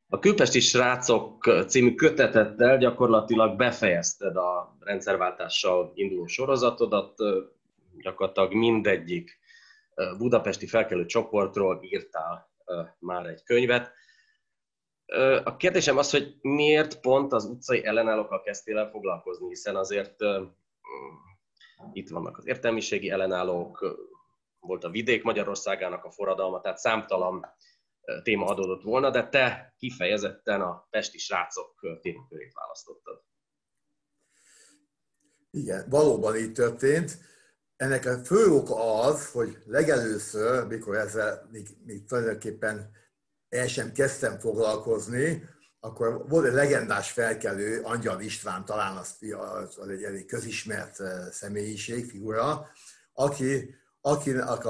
A Külpesti Srácok című kötetettel gyakorlatilag befejezted a rendszerváltással induló sorozatodat, gyakorlatilag mindegyik budapesti felkelő csoportról írtál már egy könyvet. A kérdésem az, hogy miért pont az utcai ellenállókkal kezdtél el foglalkozni, hiszen azért itt vannak az értelmiségi ellenállók, volt a vidék Magyarországának a forradalma, tehát számtalan téma adódott volna, de te kifejezetten a pesti srácok témakörét választottad. Igen, valóban így történt. Ennek a fő oka az, hogy legelőször, mikor ezzel még tulajdonképpen el sem kezdtem foglalkozni, akkor volt egy legendás felkelő, Angyal István, talán az egy elég közismert személyiség, figura, akinek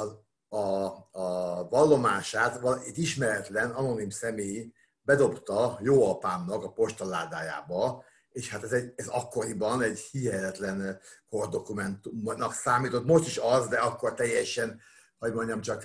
a vallomását egy ismeretlen, anonim személy bedobta jóapámnak a postaládájába, és hát ez akkoriban egy hihetetlen kordokumentumnak számított. Most is az, de akkor teljesen, hogy mondjam, csak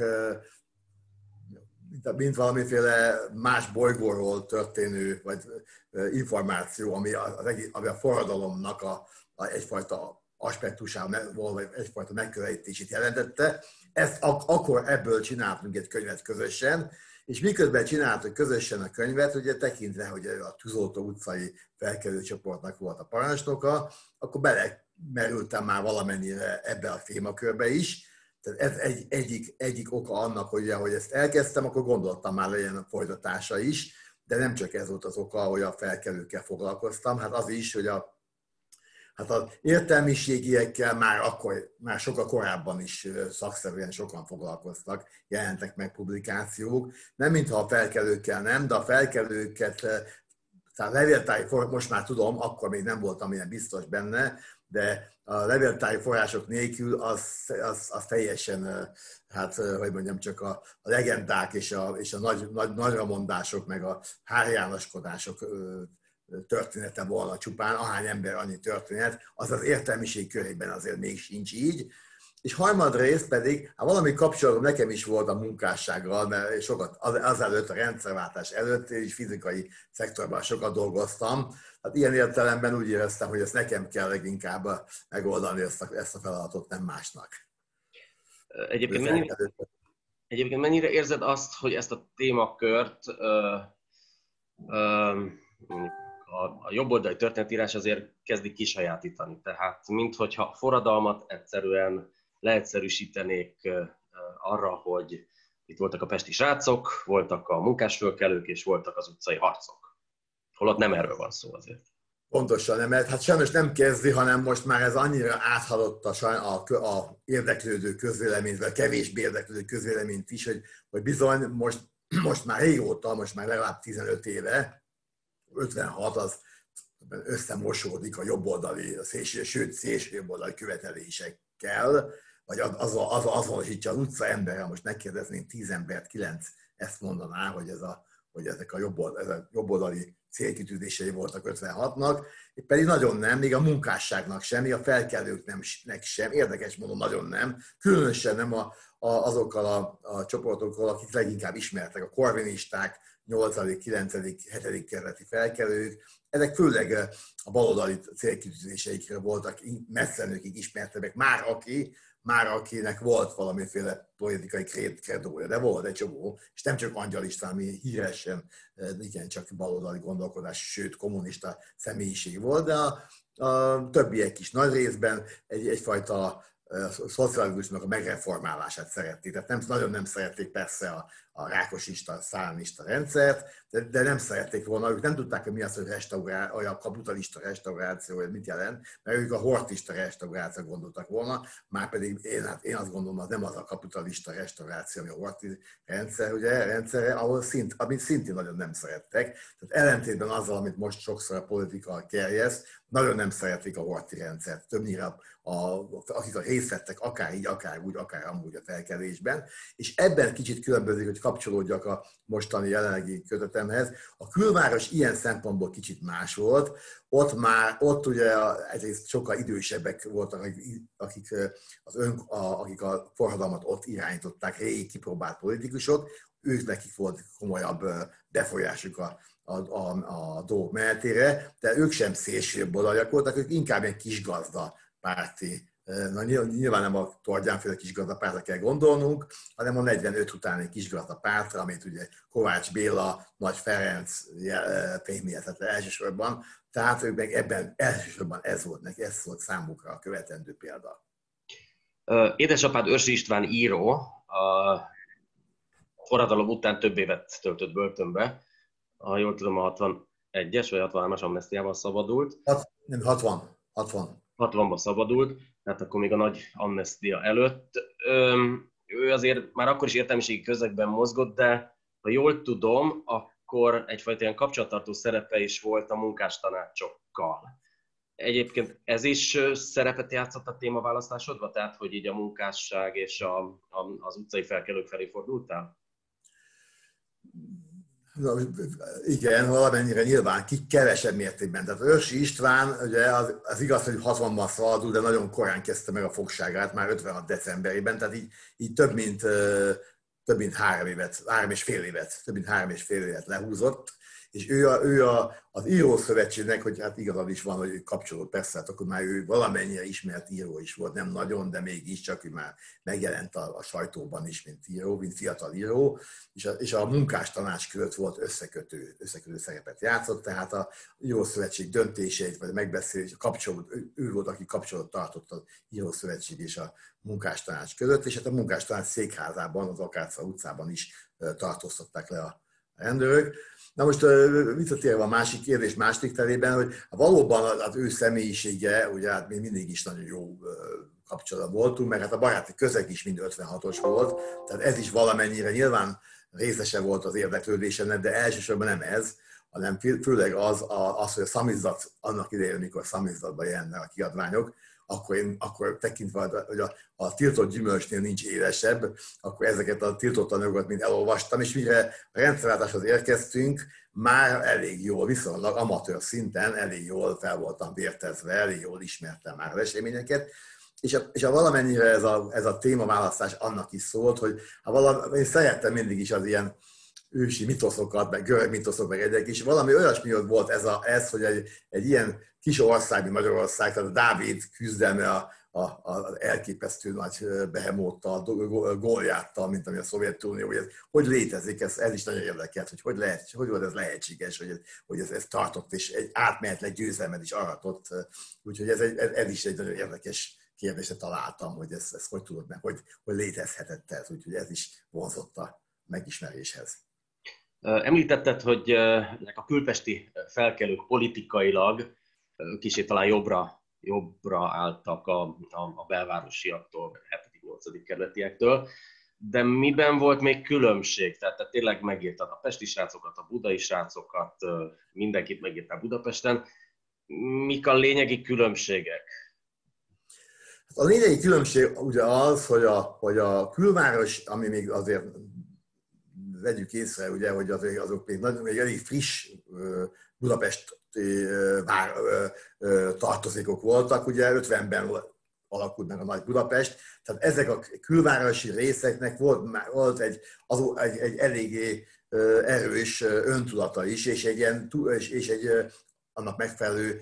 mint valamiféle más bolygóról történő vagy információ, ami a forradalomnak egyfajta aspektusával, vagy egyfajta megközelítését jelentette. Akkor ebből csináltunk egy könyvet közösen, és miközben csináltuk közösen a könyvet, ugye tekintve, hogy a Tűzoltó utcai felkelő csoportnak volt a parancsnoka, akkor belemerültem már valamennyire ebbe a témakörbe is. Tehát ez egyik oka annak, hogy ezt elkezdtem, akkor gondoltam már legyen a folytatása is, de nem csak ez volt az oka, hogy a felkelőkkel foglalkoztam, hát az is, hogy az értelmiségiekkel már sokkal korábban is szakszerűen sokan foglalkoztak, jelentek meg publikációk. Nem mintha a felkelőkkel nem, de a felkelőket, tehát levéltári, most már tudom, akkor még nem voltam ilyen biztos benne, de a levéltári források nélkül az teljesen, hát hogy mondjam, csak a legendák és a nagyramondások, meg a hárjánoskodások története volna csupán, ahány ember annyi történet, az az értelmiség körében azért még sincs így. És harmadrészt pedig, valami kapcsolatom nekem is volt a munkássággal, mert sokat azelőtt, a rendszerváltás előtt, és fizikai szektorban sokat dolgoztam. Hát ilyen értelemben úgy éreztem, hogy ezt nekem kell leginkább megoldani ezt a feladatot, nem másnak. Egyébként mennyire érzed azt, hogy ezt a témakört a jobboldali történetírás azért kezdi kisajátítani. Tehát minthogyha a forradalmat egyszerűen leegyszerűsítenék arra, hogy itt voltak a pesti srácok, voltak a munkásfölkelők és voltak az utcai harcok. Holott nem erről van szó azért. Pontosan nem, mert hát sajnos nem kezdi, hanem most már ez annyira áthaladott a érdeklődő közvéleményt, vagy kevésbé érdeklődő közvéleményt is, hogy bizony most már régóta, most már legalább 15 éve, 56 az összemosódik a jobboldali, sőt szélsőjobboldali követelésekkel, vagy azonosítja az utca emberrel, most megkérdeznénk 10 embert, 9 ezt mondaná, hogy ezek a jobboldali célkitűzései voltak 56-nak, pedig nagyon nem, még a munkásságnak sem, még a felkelőknek sem, érdekes módon nagyon nem, különösen nem azokkal a csoportokkal, akik leginkább ismertek, a korvinisták, 8., 9., 7. kerületi felkelők, ezek főleg a baloldali célkitűzéseikre voltak messzenőkig ismertebbek, már akinek volt valamiféle politikai kredója, de volt egy csomó, és nem csak Angyal István, ami híresen igencsak baloldali gondolkodás, sőt kommunista személyiség volt, de a többiek is nagy részben egyfajta szocializmusnak a megreformálását szerették. Tehát nagyon nem szerették persze a rákosista, szállanista rendszert, de nem szerették volna, ők nem tudták, hogy mi az, hogy olyan kapitalista restauráció, hogy mit jelent, mert ők a hortista restaurációra gondoltak volna, márpedig én azt gondolom, az nem az a kapitalista restauráció, ami a horti rendszerre, amit szintén nagyon nem szerettek. Tehát ellentétben azzal, amit most sokszor a politika kerjeszt, nagyon nem szeretik a horthy rendszert. Többnyire akik részt vettek akár így, akár úgy, akár amúgy a felkelésben, és ebben kicsit különbözik, hogy kapcsolódjak a mostani jelenlegi kötetemhez. A külváros ilyen szempontból kicsit más volt. Ott ugye egyrészt sokkal idősebbek voltak, akik a forradalmat ott irányították, régi kipróbált politikusok, ők nekik volt komolyabb befolyásuk a dolgok menetére, de ők sem szélsőbb oldaliak voltak, ők inkább egy kisgazda párti. Na, nyilván nem a Tordjánféle kisgazda pártra kell gondolnunk, hanem a 45 utáni kisgazda pártra, amit ugye Kovács Béla, Nagy Ferenc fémjeltett elsősorban, tehát ők meg ebben elsősorban ez volt számukra a követendő példa. Édesapád Őrsi István író, a forradalom után több évet töltött börtönbe, ha jól tudom, a 61-es vagy 63-as amnesztiával szabadult. 60-ban szabadult, tehát akkor még a nagy amnesztia előtt. Ő azért már akkor is értelmiségi közegben mozgott, de ha jól tudom, akkor egyfajta ilyen kapcsolattartó szerepe is volt a munkástanácsokkal. Egyébként ez is szerepet játszott a témaválasztásodban, tehát hogy így a munkásság és az utcai felkelők felé fordultál? Igen, valamennyire nyilván kevesebb mértékben. Tehát Őrsi István, ugye az igaz, hogy 60-ban szabadult, de nagyon korán kezdte meg a fogságát, már 56 decemberében, tehát így több mint 3,5 évet lehúzott, és ő az írószövetségnek, hogy hát igazad is van, hogy kapcsolódott, persze, hát akkor már ő valamennyire ismert író is volt, nem nagyon, de mégis csak ő már megjelent a sajtóban is, mint író, mint fiatal író, és a munkástanács között volt összekötő szerepet játszott, tehát a írószövetség döntéseit, vagy megbeszélés, ő volt, aki kapcsolatot tartott az írószövetség és a munkástanács között, és hát a munkástanács székházában, az Akácsa utcában is tartóztatták le a rendőrök. Na most visszatérve a másik kérdés második terében, hogy valóban az ő személyisége, ugye hát mi mindig is nagyon jó kapcsolatban voltunk, mert hát a baráti közeg is mind 56-os volt, tehát ez is valamennyire nyilván részese volt az érdeklődésennek, de elsősorban nem ez, hanem főleg az, hogy a szamizdat, annak idején, amikor szamizzatban jelennek a kiadványok, akkor tekintve, hogy a tiltott gyümölcsnél nincs élesebb, akkor ezeket a tiltott anyagokat mind elolvastam, és mire a rendszerváltáshoz érkeztünk, már elég jól, viszonylag amatőr szinten elég jól fel voltam vértezve, elég jól ismertem már az eseményeket, és valamennyire ez a témaválasztás annak is szólt, hogy én szerettem mindig is az ilyen ősi mitoszokat, meg görög mitoszok, meg egyek is. Valami olyasmi volt ez, hogy egy ilyen kis ország, mint Magyarország, tehát a Dávid küzdelme az elképesztő nagy behemóttal, Góliáttal, mint ami a Szovjetunió, hogy létezik, ez is nagyon érdekelt, hogy volt ez lehetséges, hogy ez tartott, és egy átmenetleg győzelmet is aratott. Úgyhogy ez is egy nagyon érdekes kérdésre találtam, hogy ez hogy tudod meg, hogy létezhetett ez, úgyhogy ez is vonzott a megismeréshez. Említetted, hogy a külpesti felkelők politikailag kicsit talán jobbra álltak a belvárosiaktól, 7.-8. kerületiektől, de miben volt még különbség? Tehát te tényleg megírtad a pesti srácokat, a budai srácokat, mindenkit megírtál Budapesten. Mik a lényegi különbségek? A lényegi különbség ugye az, hogy a külváros, ami még azért vegyük észre, ugye, hogy azok még elég friss budapesti tartozékok voltak, ugye 50-ben alakult meg a Nagy Budapest, tehát ezek a külvárosi részeknek volt egy eléggé erős öntudata is, és egy annak megfelelő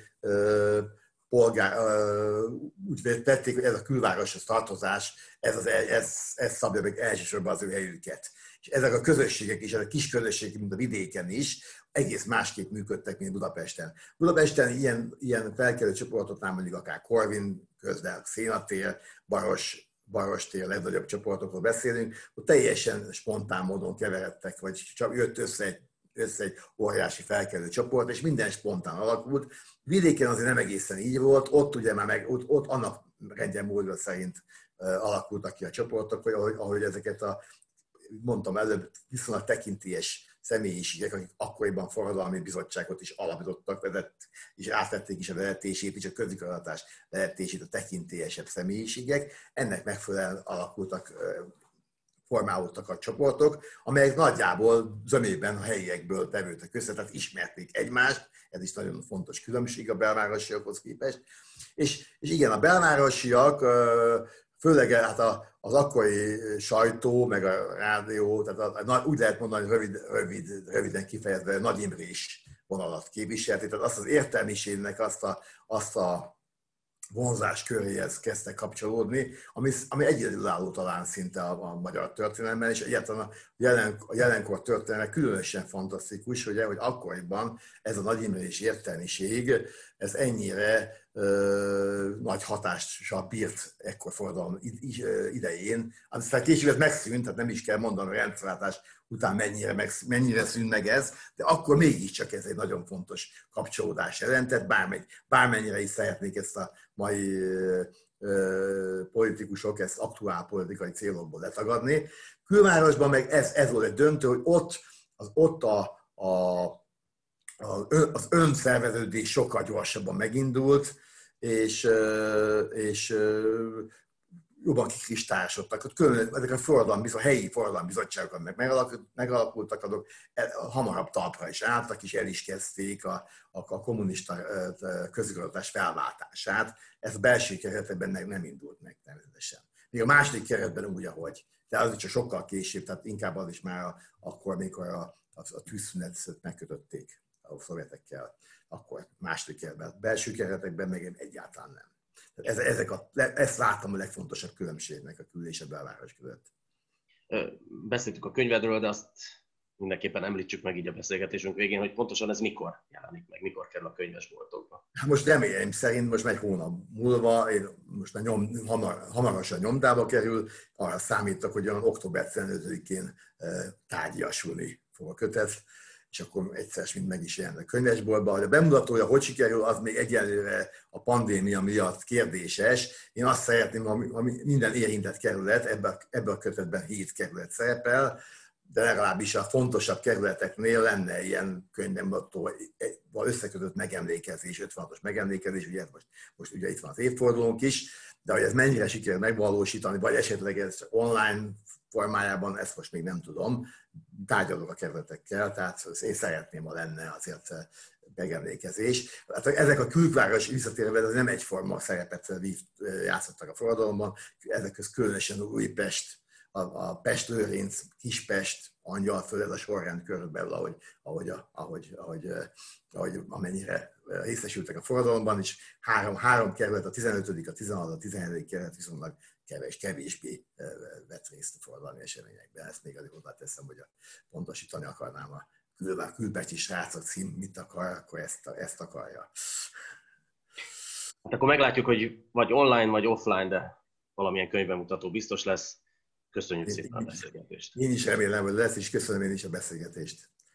úgy tették, hogy ez a külvároshoz tartozás, ez szabja meg elsősorban az ő helyüket. És ezek a közösségek is, ezek a kis közösségek, mint a vidéken is, egész másképp működtek, mint Budapesten. Budapesten ilyen felkelő csoportoknál mondjuk akár Korvin közben, Szénatér, Barostér, legnagyobb csoportokról beszélünk, hogy teljesen spontán módon keveredtek, vagy csak jött össze egy óriási felkelő csoport, és minden spontán alakult. Vidéken azért nem egészen így volt, ott ugye már ott annak rendjen múlva szerint alakultak ki a csoportok, hogy ahogy ezeket mondtam előbb, viszonylag tekintélyes személyiségek, akik akkoriban forradalmi bizottságot is alapítottak, és átvették is a vezetését, és a közigazgatás vezetését a tekintélyesebb személyiségek. Ennek megfelelően alakultak, formálódtak a csoportok, amelyek nagyjából zömében a helyiekből tevődtek össze, tehát ismerték egymást, ez is nagyon fontos különbség a belvárosiakhoz képest. És igen, a belvárosiak, főleg hát az akkori sajtó, meg a rádió, tehát úgy lehet mondani, röviden kifejezve, Nagy Imrés vonalat képviselték, tehát azt az értelmiségnek azt a vonzás köréhez kezdtek kapcsolódni, ami egyedülálló talán szinte a magyar történelemben, és egyáltalán a jelenkor történelme különösen fantasztikus, hogy akkoriban ez a Nagy Imrés értelmiség, ez ennyire nagy hatással bírt ekkor forradalom idején. Aztán később ez megszűnt, tehát nem is kell mondanom, a rendszerváltás után mennyire szűnt meg ez, de akkor mégiscsak ez egy nagyon fontos kapcsolódás jelentett, bármennyire is szeretnék ezt a mai politikusok ezt aktuál politikai célokból letagadni. Külvárosban meg ez volt egy döntő, hogy ott az önszerveződés sokkal gyorsabban megindult, és jobban kikristályosodtak. Ezek a helyi forradalmi bizottságok megalakultak, azok hamarabb talpra is álltak, és el is kezdték a kommunista közigazgatás felváltását. Ez a belső keretekben nem indult meg természetesen. Még a második keretben úgy, ahogy. De az is csak sokkal később, tehát inkább az is már akkor, mikor a tűzszünetet megkötötték a szovjetekkel, akkor második keretben. Belső keretekben meg egyáltalán nem. Ezt láttam a legfontosabb különbségnek a kül- és a belváros között. Beszéltük a könyvedről, de azt mindenképpen említsük meg így a beszélgetésünk végén, hogy pontosan ez mikor jelenik meg, mikor kerül a könyvesboltokba. Most reményeim szerint most egy hónap múlva, most hamarosan nyomdába kerül, arra számítok, hogy olyan október 15-én tárgyiasulni fog a kötet, és akkor egyszer mind meg is jelent a könyvesboltba. Hogy a bemutatója hogy sikerül, az még egyelőre a pandémia miatt kérdéses. Én azt szeretném, ha minden érintett kerület, ebben a kötetben 7 kerület szerepel, de legalábbis a fontosabb kerületeknél lenne ilyen könyvbemutató, összekötött megemlékezés, 56-os megemlékezés, ugye most ugye itt van az évfordulónk is, de hogy ez mennyire sikerül megvalósítani, vagy esetleg ez online formájában, ezt most még nem tudom, tárgyalok a kerületekkel, tehát én szeretném, ha lenne azért megemlékezés. Hát ezek a külváros visszatérve, ez nem egyforma szerepet játszottak a forradalomban, ezek között különösen Újpest, a Pest-Lőrinc, Kispest, Angyalföld, ez a sorrend körülbelül, ahogy amennyire részesültek a forradalomban, és három kerület, a 15., a 16., a 17. kerület viszonylag kevésbé vett részt a forradalmi eseményekben. Ezt még azért hozzáteszem, hogy pontosítani akarnám a külpesti srácok cím, mit akar, akkor ezt akarja. Hát akkor meglátjuk, hogy vagy online, vagy offline, de valamilyen könyvbemutató biztos lesz. Köszönjük szépen a beszélgetést. Én is remélem, hogy lesz, és köszönöm én is a beszélgetést.